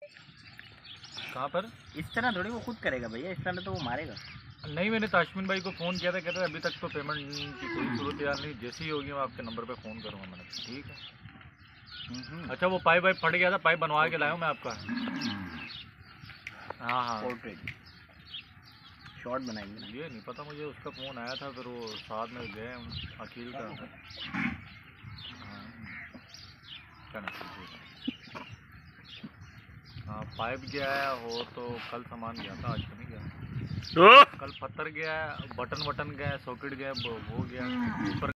कहाँ पर? इस तरह थोड़ी वो खुद करेगा भैया, इस तरह तो वो मारेगा। नहीं, मैंने ताशमीन भाई को फ़ोन किया था, कहते अभी तक तो पेमेंट की कोई सूरत हाल नहीं, जैसी ही होगी मैं आपके नंबर पे फ़ोन करूँगा। मैंने कहा ठीक है। अच्छा, वो पाइप वाइप फट गया था, पाइप बनवा के लाया हूँ मैं आपका। हाँ हाँ, पोर्ट्रेट शॉर्ट बनाएंगे ना। ये नहीं पता मुझे, उसका फ़ोन आया था, फिर वो साथ में गए हम, अकील का। हाँ, क्या ना, हाँ पाइप गया है, हो तो कल सामान गया था, आज तो नहीं गया। कल पत्थर गया है, बटन वटन गया, सॉकेट गया, वो गया ऊपर।